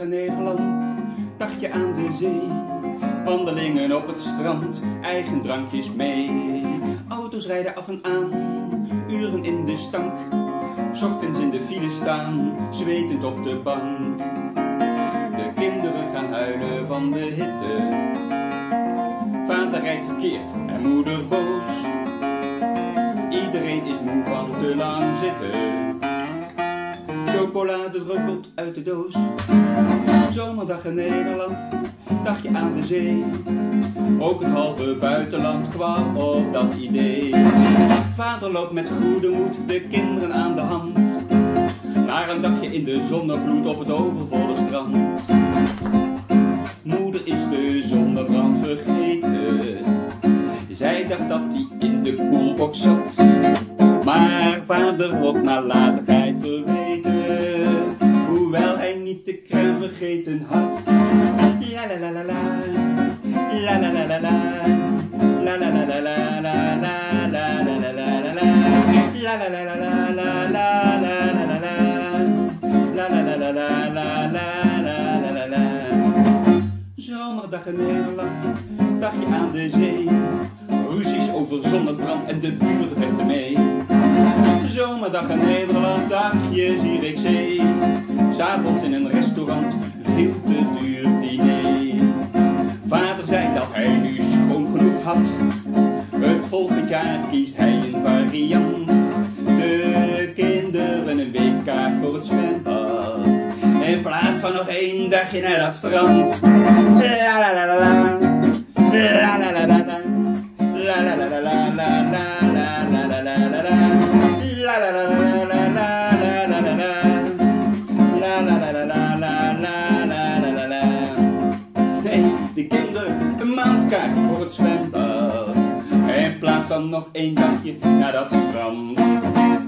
in Nederland, dagje aan de zee. Wandelingen op het strand, eigen drankjes mee. Auto's rijden af en aan, uren in de stank. 's Ochtends in de file staan, zwetend op de bank. De kinderen gaan huilen van de hitte. Vader rijdt verkeerd en moeder boos. Iedereen is moe van te lang zitten. Chocolade druppelt uit de doos. Zomerdag in Nederland, dagje aan de zee. Ook het halve buitenland kwam op dat idee. Vader loopt met goede moed de kinderen aan de hand. Naar een dagje in de zonnegloed op het overvolle strand. Moeder is de zonnebrand vergeten. Zij dacht dat die in de koelbox zat. Maar vader wordt nalatigheid verweten, hoewel hij niet de crème vergeten had. La la la la la, la la la la la, la la la la la la, la la la la la la, la la la la la la, la la la la la. Zomerdag in Nederland, dagje aan de zee. Ruzies over zonnebrand en de buren vechten mee. Zomerdag in Nederland, dagje Zierikzee. 'S Avonds in een restaurant, veel te duur diner. Vader zei dat hij nu schoon genoeg had. Het volgend jaar kiest hij een variant. De kinderen een weekkaart voor het zwembad. In plaats van nog 1 dagje naar dat strand. La la la la la, la la la la la. La la la la la la la la la la la la la. La la la la la la la la la la. La la la la la la la la la la. Nee, die kinderen een maandkaart voor het zwembad. In plaats van nog 1 dagje naar dat strand.